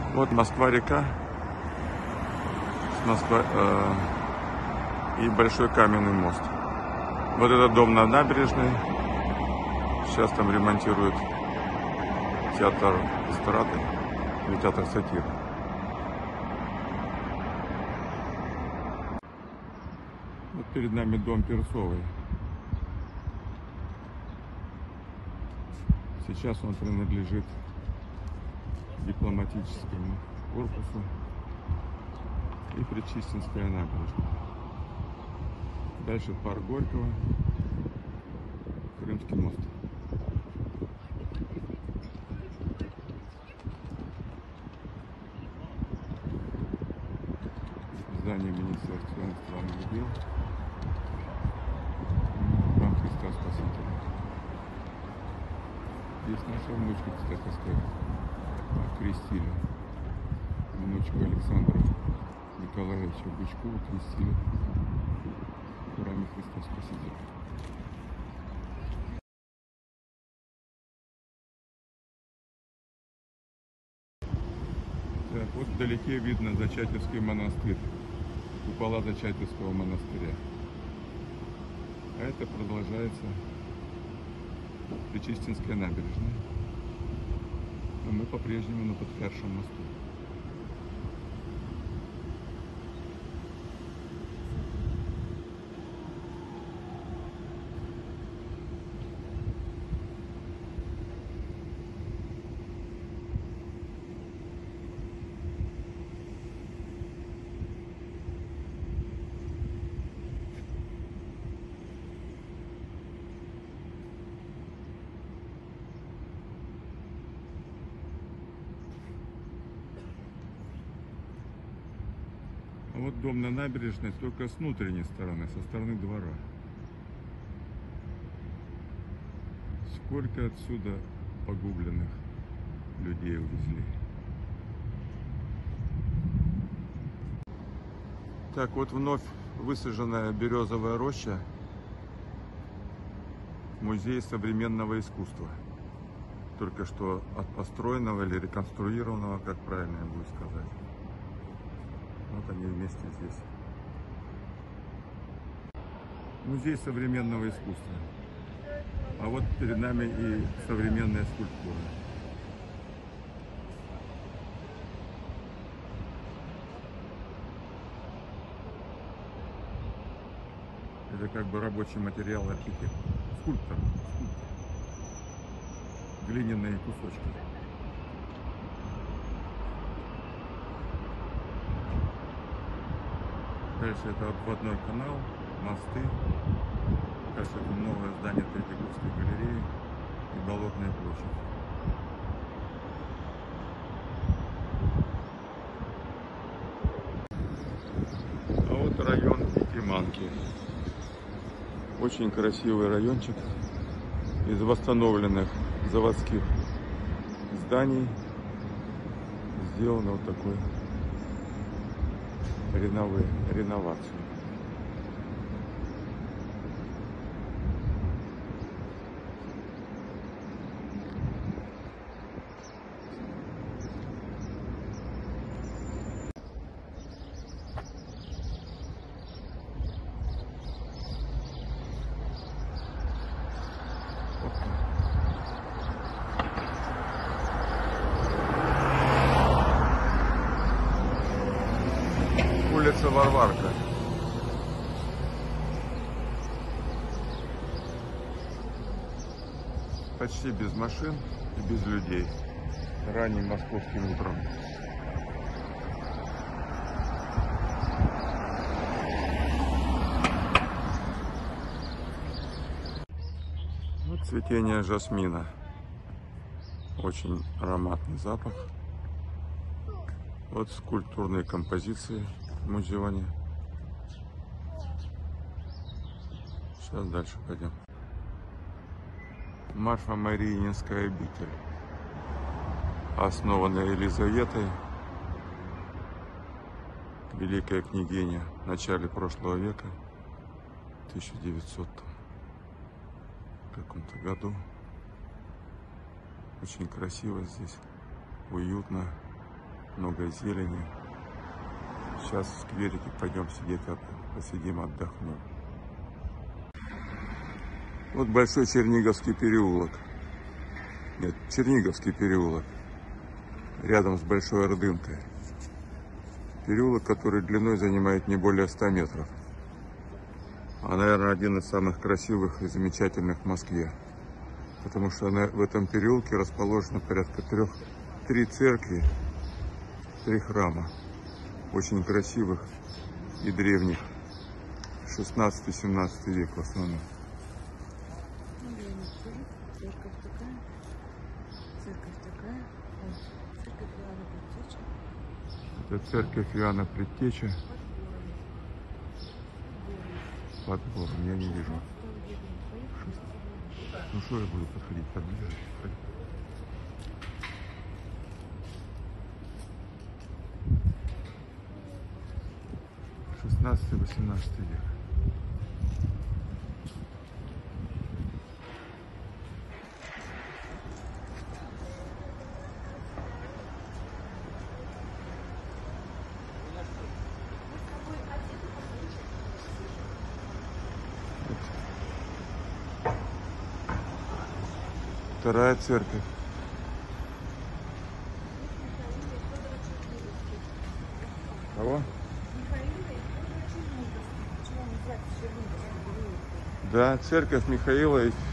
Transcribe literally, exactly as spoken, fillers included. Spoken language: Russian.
Вот Москва-река с Москва, э, и большой каменный мост. Вот этот дом на набережной. Сейчас там ремонтируют театр эстрады или театр сатиры. Вот перед нами дом Перцовой. Сейчас он принадлежит дипломатическому корпусу и Причистинская набережная. Дальше парк Горького, Крымский мост. Здание Министерства иностранных дел. Храм Христа Спасителя. Здесь наша внучка, кстати сказать, крестили. Внучку Александра Николаевича Бычкова крестили в храме Христа Спасителя. Так, вот вдалеке видно Зачатевский монастырь, купола Зачатевского монастыря. А это продолжается Причистинская набережная. Но мы по-прежнему на Подфяршем мосту. А вот дом на набережной только с внутренней стороны, со стороны двора. Сколько отсюда погубленных людей увезли. Так, вот вновь высаженная березовая роща, музей современного искусства. Только что от построенного или реконструированного, как правильно будет сказать. Вот они вместе здесь. Музей современного искусства. А вот перед нами и современная скульптура. Это как бы рабочий материал архитектора. Скульптор. Скульптор. Глиняные кусочки. Дальше это обводной канал, мосты. Кажется, это новое здание Третьяковской галереи и Болотная площадь. А вот район Якиманки. Очень красивый райончик из восстановленных заводских зданий. Сделано вот такой реновы, реновацию. Улица Варварка. Почти без машин и без людей. Ранним московским утром. Вот цветение жасмина. Очень ароматный запах. Вот скульптурные композиции в музеоне. Сейчас дальше пойдем. Марфа-Мариинская обитель, основанная Елизаветой, великая княгиня в начале прошлого века, в тысяча девятисотом каком-то году. Очень красиво здесь, уютно, много зелени. Сейчас в скверике пойдем сидеть, посидим, отдохнем. Вот Большой Черниговский переулок. Нет, Черниговский переулок. Рядом с Большой Ордынкой. Переулок, который длиной занимает не более ста метров. А, наверное, один из самых красивых и замечательных в Москве. Потому что в этом переулке расположено порядка трех, три церкви, три храма. Очень красивых и древних. шестнадцатый-семнадцатый век в основном. Церковь такая. Церковь такая. О, церковь Иоанна Предтечи. Это церковь Иоанна Предтечи. Под гором. Я не вижу. Ну что я буду подходить поближе? шестнадцатый-восемнадцатый век. Вторая церковь. Кого? Да, церковь Михаила и